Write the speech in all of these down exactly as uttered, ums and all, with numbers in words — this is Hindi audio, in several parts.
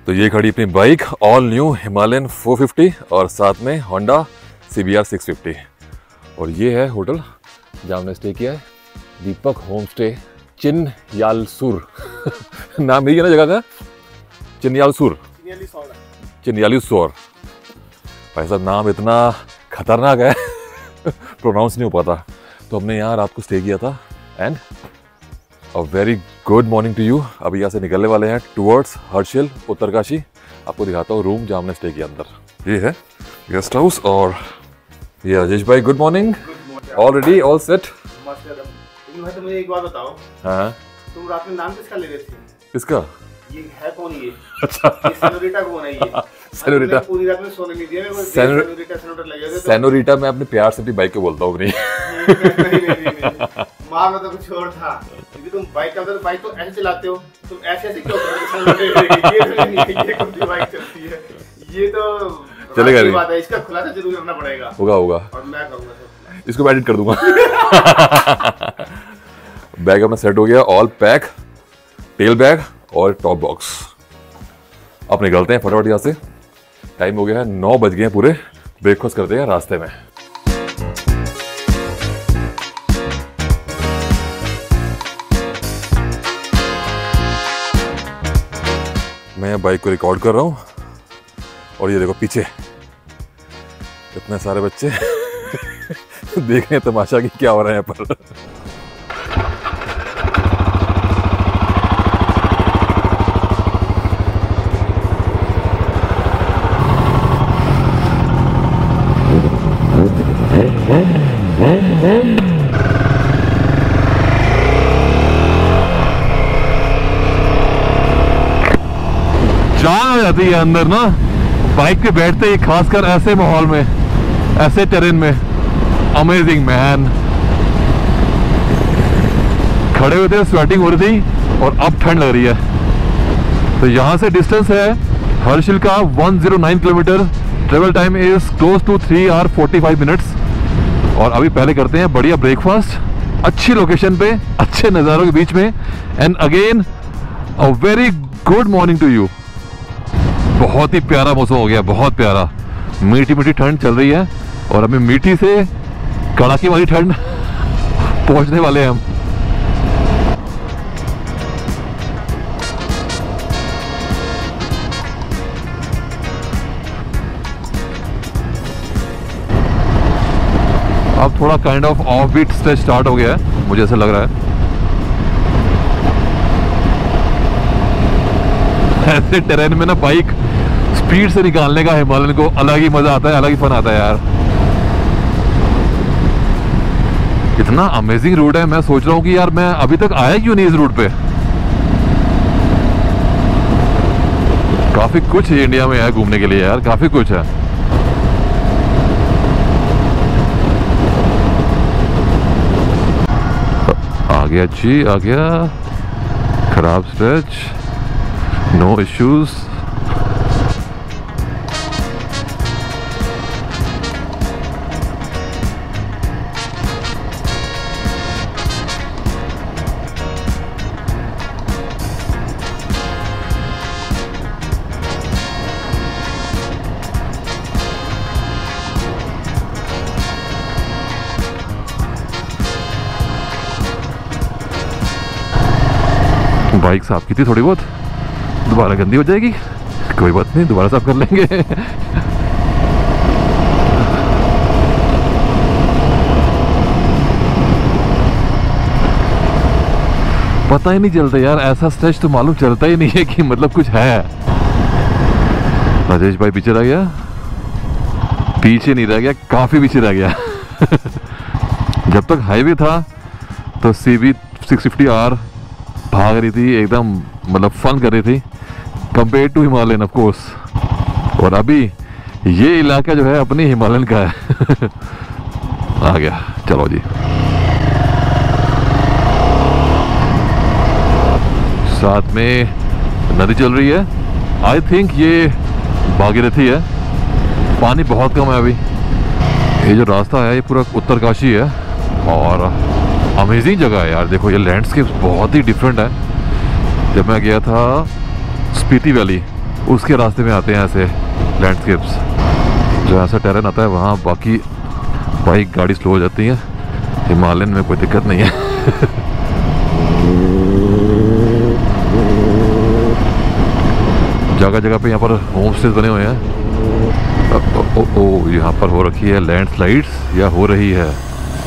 तो ये खड़ी अपनी bike all new Himalayan four fifty और साथ में Honda C B R six fifty. और ये है होटल जहाँ हमने स्टे किया है, दीपक होम स्टे चिन्यालसुर नाम नहीं है ना जगह का, चिन्यालसुर चिन्यालीसौर। भाई साहब नाम इतना खतरनाक है प्रोनाउंस नहीं हो पाता। तो हमने यहाँ रात को स्टे किया था and a very good morning to you. अभी यहाँ से निकलने वाले हैं टुवर्ड्स हर्षिल उत्तरकाशी। आपको दिखाता हूँ रूम जहाँ हमने स्टे किया अंदर। ये है गेस्ट हाउस और ये राजेश भाई, good morning. All ready, all set. तो मुझे एक बात बताओ, हाँ तुम रात में नाम किसका ले रहे थे? किसका? ये है कौन ये? अच्छा ये सेनोरिटा कौन है ये? सेनोरिटा पूरी रात में सोने नहीं दिया मेरे को। सेनोर- सेनोरिटा सेनोरिटा लगे थे तो सेनोरिटा मैं अपने प्यार से अपनी बाइक को बोलता हूँ अपनी। नहीं नहीं नहीं मार में तो कुछ और था। क्योंकि तुम बाइक चलाते हो, बाइक तो ऐसे चलाते हो, तुम ऐसे ऐसे क्यों कर रहे हो? ये तो नहीं है, ये कौन सी बाइक चलती है? ये तो चलेगा रात की नहीं। बात है, इसका खुलासा जरूर करना पड़ेगा। होगा होगा, और मैं करूंगा सब। इसको मैं एडिट कर दूंगा। बैग अपना सेट हो गया, ऑल पैक, टेल बैग और टॉप बॉक्स। अब निकलते हैं फटाफट यहाँ से। टाइम हो गया है नौ बज गए हैं पूरे। ब्रेकफास्ट करते हैं रास्ते में। मैं बाइक को रिकॉर्ड कर रहा हूँ और ये देखो पीछे इतने सारे बच्चे देख रहे हैं तमाशा की क्या हो रहा है यहाँ पर। जान आ जाती है अंदर ना बाइक पे बैठते ही, खासकर ऐसे माहौल में, ऐसे टेरेन में। Amazing man. खड़े हुए थे, स्वेटिंग हो रही थी और अब ठंड लग रही है। तो यहाँ से डिस्टेंस है हर्षिल का एक सौ नौ kilometre. Travel time is close to three hour forty five minutes. और अभी पहले करते हैं बढ़िया ब्रेकफास्ट, अच्छी लोकेशन पे, अच्छे नज़ारों के बीच में। And again a very good morning to you. बहुत ही प्यारा मौसम हो गया, बहुत प्यारा। मीठी मीठी ठंड चल रही है और अभी मीठी से कड़ाके वाली ठंड पहुंचने वाले हैं हम। अब थोड़ा kind of off beat stretch start हो गया है, मुझे ऐसा लग रहा है। ऐसे टेरेन में ना बाइक स्पीड से निकालने का हिमालयन को अलग ही मजा आता है, अलग ही फन आता है यार। इतना अमेजिंग रूट है, मैं सोच रहा हूँ कि यार मैं अभी तक आया क्यों नहीं इस रूट पे। काफी कुछ इंडिया में है घूमने के लिए यार, काफी कुछ है। आ गया जी, आ गया। खराब स्ट्रेच, नो इश्यूज। बाइक साफ की थी थोड़ी बहुत, दोबारा गंदी हो जाएगी, कोई बात नहीं, दोबारा साफ कर लेंगे। पता ही नहीं चलता यार, ऐसा स्ट्रेच तो मालूम चलता ही नहीं है कि मतलब कुछ है। राजेश भाई पीछे रह गया, पीछे नहीं रह गया, काफी पीछे रह गया। जब तक हाईवे था तो C B six fifty R भाग रही थी एकदम, मतलब फन कर रही थी compare to Himalayan of course. और अभी ये इलाका जो है अपनी हिमालयन का है। आ गया, चलो जी। साथ में नदी चल रही है, आई थिंक ये भागीरथी है। पानी बहुत कम है अभी। ये जो रास्ता है ये पूरा उत्तरकाशी है और अमेजिंग जगह है यार। देखो ये लैंडस्केप बहुत ही डिफरेंट है। जब मैं गया था स्पीति वैली उसके रास्ते में आते हैं ऐसे लैंडस्केप्स। जहाँ से टेरेन आता है वहाँ बाकी बाइक गाड़ी स्लो हो जाती है। हिमालयन में कोई दिक्कत नहीं है। जगह जगह पे यहाँ पर होम स्टेज बने हुए हैं। ओ, ओ, ओ, यहाँ पर हो रखी है लैंडस्लाइड्स या हो रही है?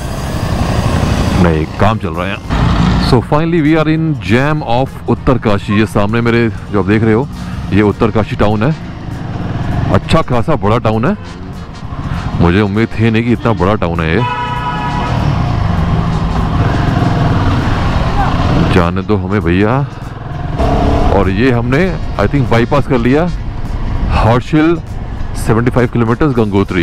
नहीं, काम चल रहा है। So finally we are in jam of Uttarkashi. ये सामने मेरे जो आप देख रहे हो ये उत्तरकाशी टाउन है। अच्छा खासा बड़ा टाउन है। मुझे उम्मीद थी नहीं कि इतना बड़ा टाउन है ये। जाने दो हमें भैया। और ये हमने आई थिंक बाईपास कर लिया हर्षिल पचहत्तर किलोमीटर गंगोत्री।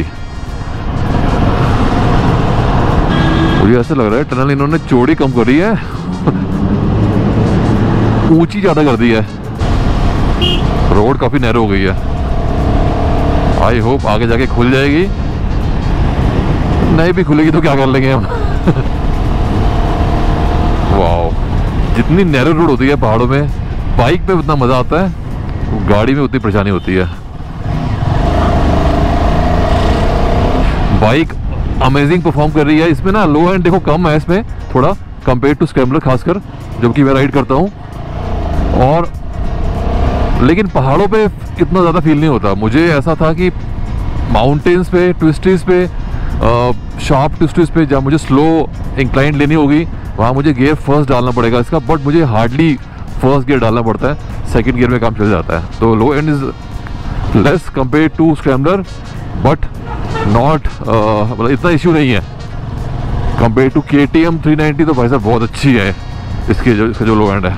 मुझे ऐसा लग रहा है टनल इन्होंने चौड़ी कम करी है, ऊंची ज्यादा कर दी है। रोड काफी नैरो हो गई है। आई होप आगे जाके खुल जाएगी। नहीं भी खुलेगी तो क्या कर लेंगे हम। वाओ, जितनी नैरो रोड होती है पहाड़ों में बाइक पे उतना मजा आता है, गाड़ी में उतनी परेशानी होती है। बाइक अमेजिंग परफॉर्म कर रही है। इसमें ना लो एंड देखो कम है इसमें थोड़ा कंपेयर टू स्क्रैम्बलर, खासकर जबकि मैं राइड करता हूँ। और लेकिन पहाड़ों पे इतना ज़्यादा फील नहीं होता। मुझे ऐसा था कि माउंटेन्स पे, ट्विस्टीज पे, शार्प ट्विस्टीज पे जहाँ मुझे स्लो इंक्लाइन लेनी होगी वहाँ मुझे गियर फर्स्ट डालना पड़ेगा इसका। बट मुझे हार्डली फर्स्ट गियर डालना पड़ता है, सेकंड गियर में काम चल जाता है। तो low end is less compare to scrambler, but not मतलब इतना इश्यू नहीं है compare to K T M three ninety. तो भाई साहब बहुत अच्छी है इसके जो इसका जो लो एंड है।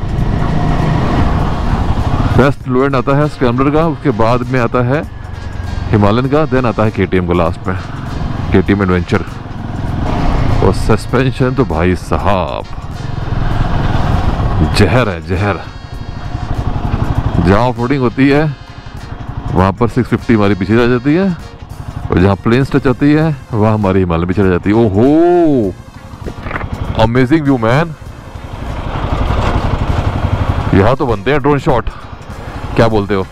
बेस्ट लो एंड आता है स्क्रैम्बलर का, उसके बाद में आता है हिमालयन का, देन आता है के टी एम का लास्ट में, के टी एम एडवेंचर। और सस्पेंशन तो भाई साहब जहर है, जहर। जहाँ ऑफ रोडिंग होती है वहाँ पर सिक्स फिफ्टी हमारी पीछे रह जाती है, और जहाँ प्लेन्स टच होती है वहाँ हमारी हिमालय पीछे रह जाती है। ओहो, अमेजिंग व्यू मैन। यहाँ तो बनते हैं ड्रोन शॉट, क्या बोलते हो?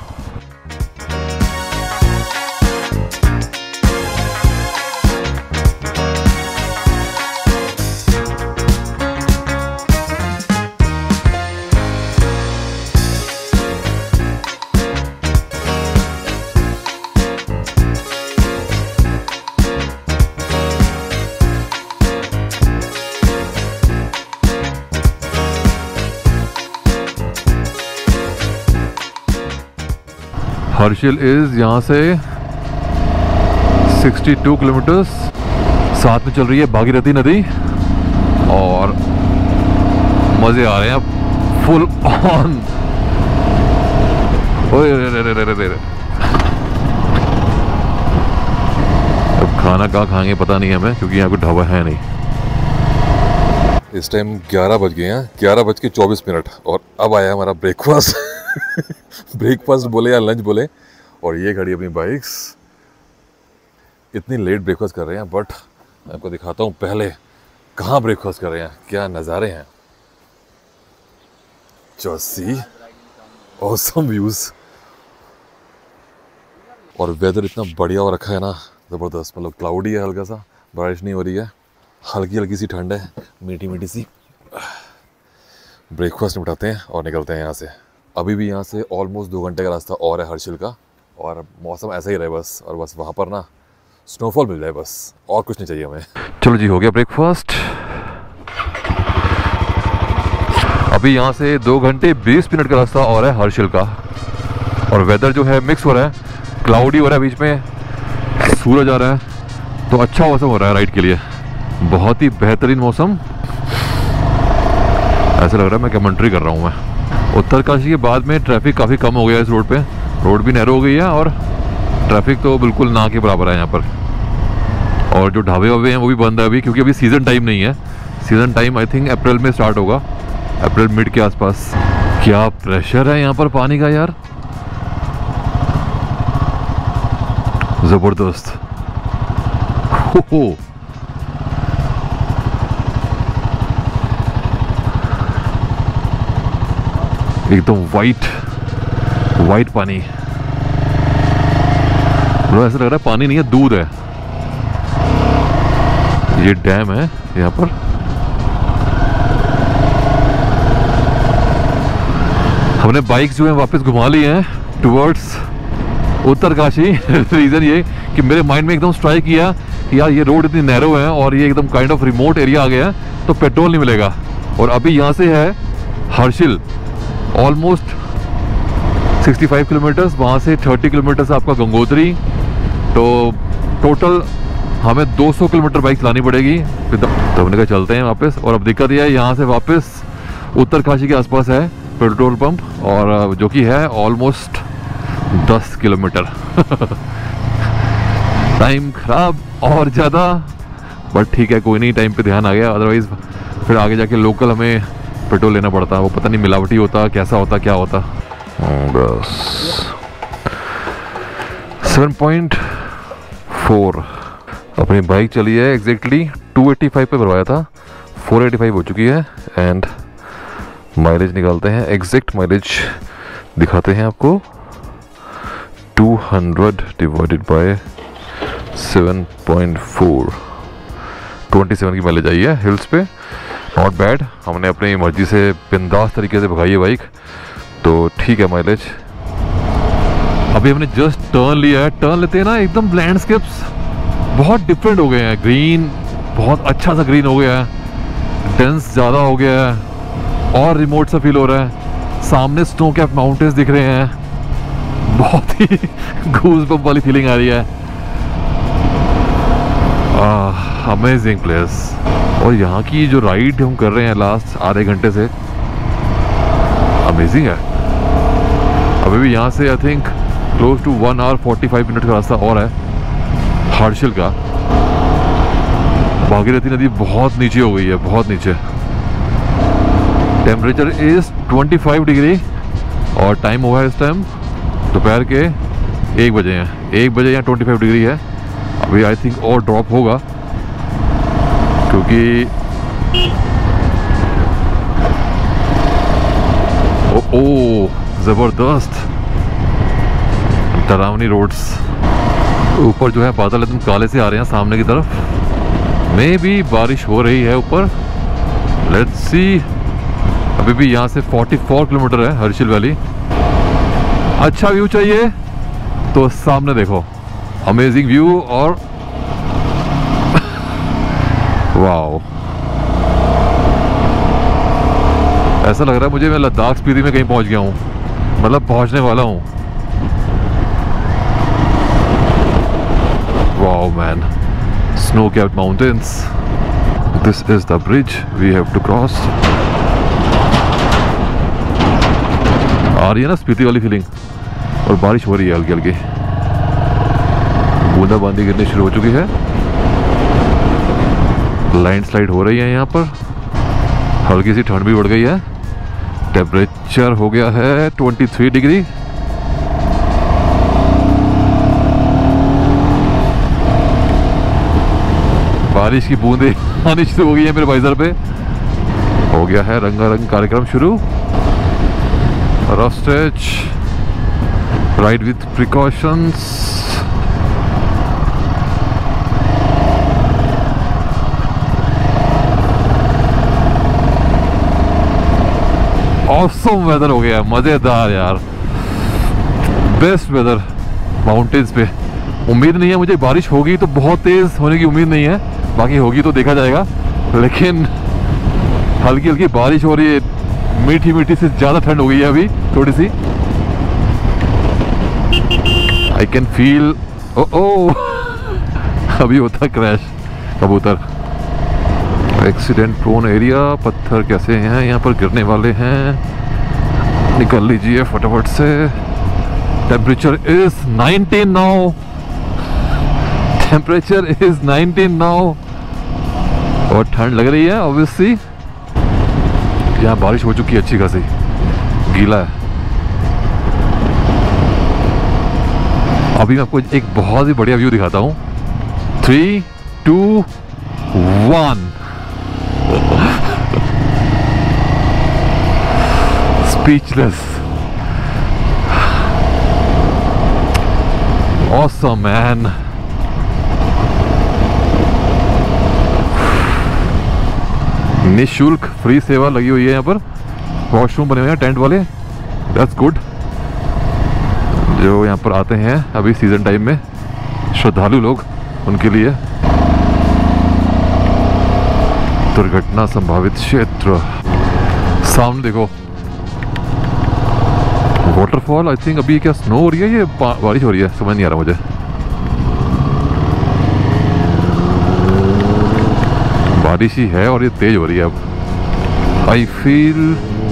हर्षिल इज यहाँ से बासठ किलोमीटर्स। साथ में चल रही है भागीरथी नदी और मजे आ रहे हैं फुल ऑन। ओए रे रे रे रे रे। अब खाना कहाँ खाएंगे पता नहीं हमें, क्योंकि यहाँ कोई ढाबा है नहीं। इस टाइम ग्यारह बज गए हैं, ग्यारह बज के चौबीस मिनट, और अब आया हमारा ब्रेकफास्ट। ब्रेकफास्ट बोले या लंच बोले। और ये खड़ी अपनी बाइक्स। इतनी लेट ब्रेकफास्ट कर रहे हैं, बट मैं आपको दिखाता हूँ पहले कहाँ ब्रेकफास्ट कर रहे हैं, क्या नज़ारे हैं। जस्ट ऑसम व्यूज, और वेदर इतना बढ़िया हो रखा है ना, ज़बरदस्त। मतलब क्लाउडी है, हल्का सा बारिश नहीं हो रही है, हल्की हल्की सी ठंड है, मीठी मीठी सी। ब्रेकफास्ट निपटाते हैं और निकलते हैं यहाँ से। अभी भी यहाँ से ऑलमोस्ट दो घंटे का रास्ता और है हर्षिल का, और मौसम ऐसा ही रहे बस, और बस वहाँ पर ना स्नोफॉल मिल जाए बस, और कुछ नहीं चाहिए हमें। चलो जी, हो गया ब्रेकफास्ट। अभी यहाँ से दो घंटे बीस मिनट का रास्ता और है हर्षिल का, और वेदर जो है मिक्स हो रहा है, क्लाउडी हो रहा है, बीच में सूरज आ रहा है, तो अच्छा मौसम हो रहा है राइड के लिए। बहुत ही बेहतरीन मौसम। ऐसा लग रहा है मैं कमेंट्री कर रहा हूँ मैं। उत्तरकाशी के बाद में ट्रैफिक काफ़ी कम हो गया इस रोड पे, रोड भी नैरो हो गई है, और ट्रैफिक तो बिल्कुल ना के बराबर है यहाँ पर। और जो ढाबे वाबे हैं वो भी बंद है अभी, क्योंकि अभी सीज़न टाइम नहीं है। Season time I think April में स्टार्ट होगा, अप्रैल मिड के आसपास। क्या प्रेशर है यहाँ पर पानी का यार, ज़बरदस्त। हो हो एकदम वाइट वाइट पानी, ब्रो ऐसा लग रहा है पानी नहीं है, दूध है। ये डैम है यहाँ पर। हमने बाइक जो है वापस घुमा ली हैं टुवर्ड्स उत्तरकाशी। रीज़न ये कि मेरे माइंड में एकदम स्ट्राइक किया कि यार ये रोड इतनी नैरो है और ये एकदम काइंड ऑफ रिमोट एरिया आ गया है तो पेट्रोल नहीं मिलेगा। और अभी यहाँ से है हर्षिल ऑलमोस्ट पैंसठ किलोमीटर्स, वहाँ से तीस किलोमीटर्स आपका गंगोत्री, तो टोटल हमें दो सौ किलोमीटर बाइक चलानी पड़ेगी। तो हमने कहा चलते हैं वापस। और अब दिक्कत यह है यहाँ से वापस उत्तरकाशी के आसपास है पेट्रोल पंप, और जो कि है ऑलमोस्ट दस किलोमीटर। टाइम खराब और ज़्यादा, बट ठीक है कोई नहीं, टाइम पे ध्यान आ गया। अदरवाइज फिर आगे जाके लोकल हमें पेट्रोल लेना पड़ता, वो पता नहीं मिलावटी होता, कैसा होता, क्या होता। बस सेवन पॉइंट फोर अपनी बाइक चली है एग्जैक्टली टू एटी फाइव पे भरवाया था, फोर एटी फाइव हो चुकी है। एंड माइलेज निकालते हैं, एग्जैक्ट माइलेज दिखाते हैं आपको। Two hundred divided by seven point four, twenty seven की माइलेज आई है हिल्स पे, नॉट बैड। हमने अपनी मर्जी से बिंदास तरीके से भगाई है बाइक, तो ठीक है माइलेज। अभी हमने जस्ट टर्न लिया है, टर्न लेते हैं ना एकदम लैंडस्केप्स बहुत डिफरेंट हो गए हैं। ग्रीन बहुत अच्छा सा ग्रीन हो गया है, डेंस ज़्यादा हो गया है और रिमोट सा फील हो रहा है। सामने स्नो कैप माउंटेन्स दिख रहे हैं, बहुत ही गूज बम्प वाली फीलिंग आ रही है। Amazing place. और यहाँ की जो राइड हम कर रहे हैं लास्ट आधे घंटे से, अमेजिंग है। अभी भी यहाँ से I think close to one hour forty five minute का रास्ता और है हर्षिल का। भागीरथी नदी बहुत नीचे हो गई है, बहुत नीचे। Temperature is twenty five degree और टाइम हुआ है इस टाइम दोपहर के एक बजे हैं, एक बजे यहाँ ट्वेंटी फाइव डिग्री है। अभी आई थिंक और ड्रॉप होगा क्योंकि ओ, ओ ज़बरदस्त डरावनी रोड्स। ऊपर जो है बादल एकदम काले से आ रहे हैं सामने की तरफ, मे भी बारिश हो रही है ऊपर, लेट्स सी। अभी भी यहाँ से चौवालीस किलोमीटर है हर्षिल वैली। अच्छा व्यू चाहिए तो सामने देखो, अमेजिंग व्यू। और वाओ, ऐसा लग रहा है मुझे मैं लद्दाख स्पीति में कहीं पहुंच गया हूँ, मतलब पहुंचने वाला हूँ। Wow man, snow capped mountains. This is the bridge we have to cross. आ रही है ना स्पीति वाली फीलिंग, और बारिश हो रही है हल्की हल्की, बूंदाबांदी गिरनी शुरू हो चुकी है, लैंडस्लाइड हो रही है यहाँ पर, हल्की सी ठंड भी बढ़ गई है। टेम्परेचर हो गया है तेईस डिग्री। बारिश की बूंदें आनी शुरू हो गई है मेरे वाइजर पे। हो गया है रंगारंग कार्यक्रम शुरू। Rough stretch, ride with precautions. Awesome weather हो गया, मजेदार यार, बेस्ट वेदर माउंटेन्स पे। उम्मीद नहीं है मुझे बारिश होगी तो बहुत तेज होने की उम्मीद नहीं है, बाकी होगी तो देखा जाएगा। लेकिन हल्की हल्की बारिश हो रही है, मीठी मीठी से ज़्यादा ठंड हो गई है अभी थोड़ी सी। आई कैन फील ओ ओ अभी होता क्रैश कबूतर। एक्सीडेंट प्रोन एरिया, पत्थर कैसे हैं यहाँ पर, गिरने वाले हैं, निकल लीजिए फटाफट से। Temperature is nineteen now, temperature is nineteen now. और ठंड लग रही है ऑब्वियसली, यहाँ बारिश हो चुकी है अच्छी खासी, गीला है। अभी मैं आपको एक बहुत ही बढ़िया व्यू दिखाता हूँ। Three two one. Speechless. Awesome man. निःशुल्क फ्री सेवा लगी हुई है यहाँ पर, वॉशरूम बने हुए हैं टेंट वाले, दैट्स गुड। जो यहाँ पर आते हैं अभी सीजन टाइम में श्रद्धालु लोग, उनके लिए दुर्घटना संभावित क्षेत्र। सामने देखो वाटरफॉल। आई थिंक अभी क्या स्नो हो रही है, ये बारिश हो रही है, समझ नहीं आ रहा मुझे। बारिश ही है और ये तेज हो रही है अब। आई फील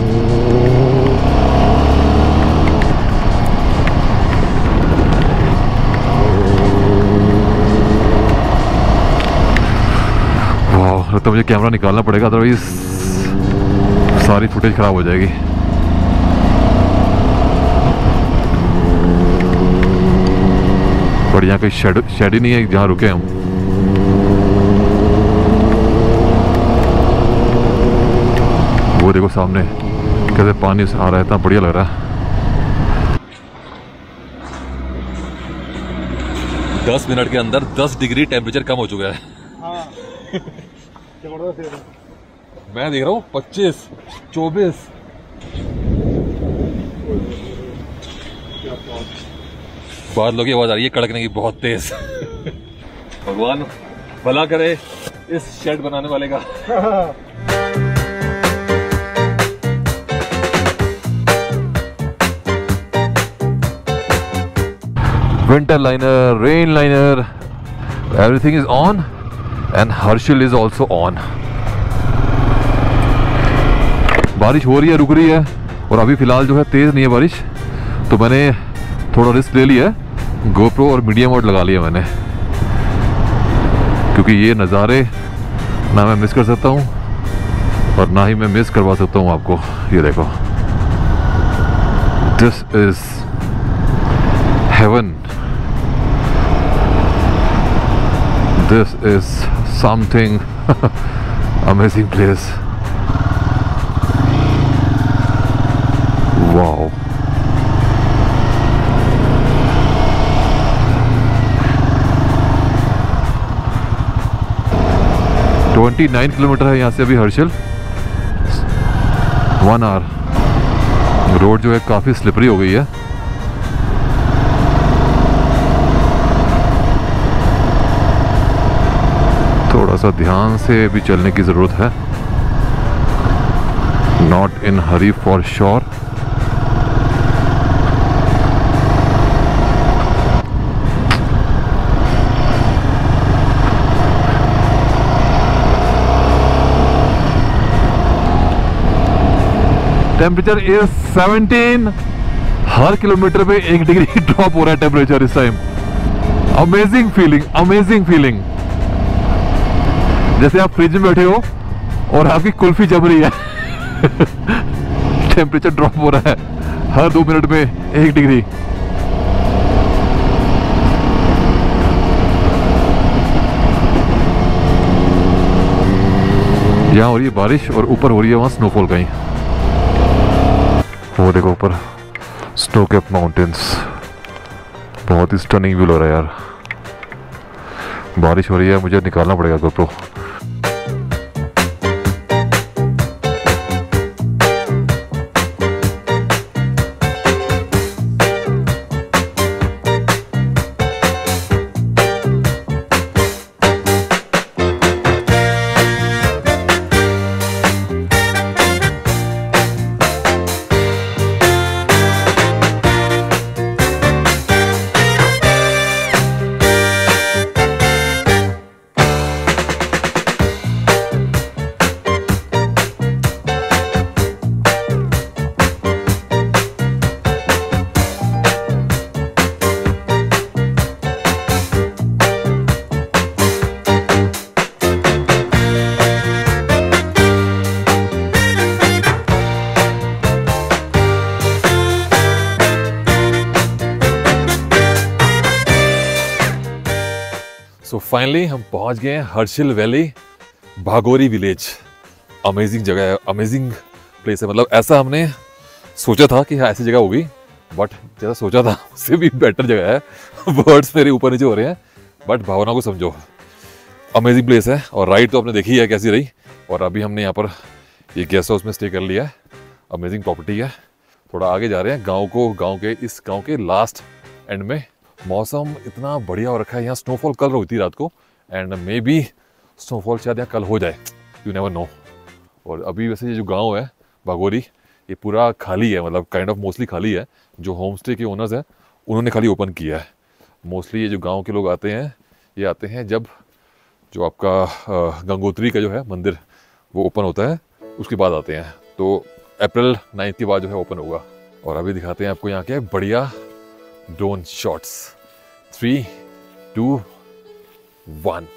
वाह, तो मुझे कैमरा निकालना पड़ेगा, अदरवाइज सारी फुटेज खराब हो जाएगी। पर यहाँ कोई शेड शेड ही नहीं है जहाँ रुके हम। वो देखो सामने कैसे पानी से आ रहा है, इतना बढ़िया लग रहा है। दस मिनट के अंदर दस डिग्री टेम्परेचर कम हो चुका है। हाँ। मैं देख रहा हूँ पच्चीस चौबीस। बादलों की आवाज आ रही है कड़कने की बहुत तेज। भगवान भला करे इस शेड बनाने वाले का। Winter liner, rain liner, everything is on and Harsil is also on. बारिश हो रही है, रुक रही है, और अभी फिलहाल जो है तेज नहीं है बारिश, तो मैंने थोड़ा रिस्क ले लिया है। गोप्रो और मीडियम मोड लगा लिया मैंने, क्योंकि ये नज़ारे ना मैं मिस कर सकता हूँ और ना ही मैं मिस करवा सकता हूँ आपको। ये देखो, this is heaven, this is something amazing place. Wow, उनतीस किलोमीटर है यहाँ से अभी हर्षिल, वन आवर। रोड जो है काफ़ी स्लिपरी हो गई है। थोड़ा सा ध्यान से भी चलने की ज़रूरत है, not in hurry for sure. Temperature is seventeen. हर किलोमीटर पे एक डिग्री ड्रॉप हो रहा है टेम्परेचर इस time. Amazing feeling, amazing feeling, जैसे आप फ्रिज में बैठे हो और आपकी कुल्फी जम रही है। टेम्परेचर ड्रॉप हो रहा है हर दो मिनट में एक डिग्री। यहाँ हो रही है बारिश और ऊपर हो रही है वहां स्नोफॉल कहीं। वो देखो ऊपर स्नो कैप माउंटेन्स, बहुत ही स्टनिंग व्यू लग रहा है यार। बारिश हो रही है, मुझे निकालना पड़ेगा गोप्रो। सो फाइनली हम पहुंच गए हैं Harsil valley, Bhagori village. Amazing जगह है, अमेजिंग प्लेस है। मतलब ऐसा हमने सोचा था कि हाँ ऐसी जगह होगी बट जैसा सोचा था उससे भी बेटर जगह है। वर्ड्स मेरे ऊपर नीचे हो रहे हैं, बट भावना को समझो। अमेजिंग प्लेस है, और राइड तो आपने देखी है कैसी रही। और अभी हमने यहाँ पर ये गेस्ट हाउस में स्टे कर लिया है। अमेजिंग प्रॉपर्टी है। थोड़ा आगे जा रहे हैं गांव को, गांव के इस गांव के लास्ट एंड में। मौसम इतना बढ़िया हो रखा है, यहाँ स्नोफॉल कल हुई थी रात को, एंड मे बी स्नोफॉल शायद यहाँ कल हो जाए, यू नेवर नो। और अभी वैसे ये जो गांव है बागोरी, ये पूरा खाली है, मतलब काइंड ऑफ मोस्टली खाली है। जो होम स्टे के ओनर्स हैं उन्होंने खाली ओपन किया है। मोस्टली ये जो गांव के लोग आते हैं, ये आते हैं जब जो आपका गंगोत्री का जो है मंदिर वो ओपन होता है, उसके बाद आते हैं। तो अप्रैल नाइन्थ के बाद जो है ओपन होगा। और अभी दिखाते हैं आपको यहाँ के बढ़िया drone shots. Three two one.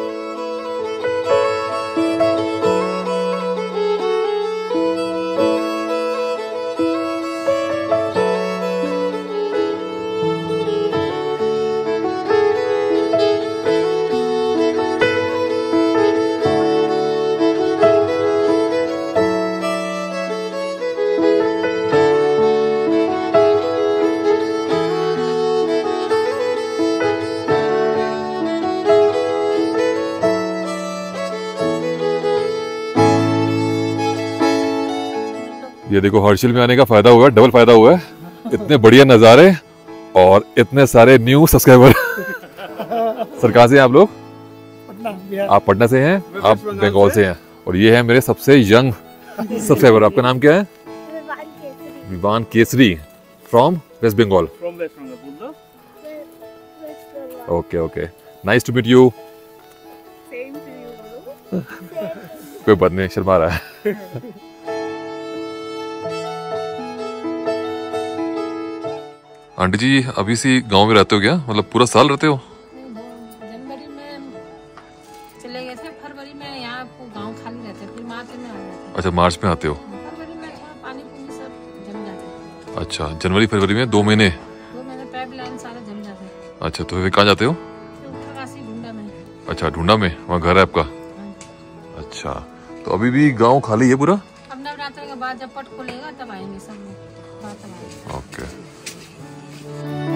ये देखो हर्षिल में आने का फायदा हुआ है, डबल फायदा हुआ है। इतने बढ़िया नज़ारे और इतने सारे न्यू सब्सक्राइबर। सर कहाँ से हैं आप लोग? पटना। आप पटना से हैं, आप बंगाल से हैं। और ये है मेरे सबसे यंग सब्सक्राइबर। आपका नाम क्या है? Vivaan Kesari from West Bengal. Okay okay, nice to meet you. कोई बात नहीं, शर्मा रहा है। आंटी जी अभी से गांव में रहते हो क्या? मतलब पूरा साल रहते हो? जनवरी में चले गए थे, फरवरी में यहाँ गांव खाली रहते, फिर मार्च में आ जाते। अच्छा, मार्च में आते हो? फरवरी में पानी पूनी सब जम जाते। अच्छा, जनवरी फरवरी में दो महीने? दो महीने पाइपलाइन सारे जम जाते। अच्छा, तो फिर कहाँ जाते हो? ढूंढा में। अच्छा, ढूंढा में, वहाँ घर है आपका? अच्छा, तो अभी भी गाँव खाली है पूरा? अब नवरात्र के बाद जब पट खुलेगा तब आएंगे सब लोग। ओके।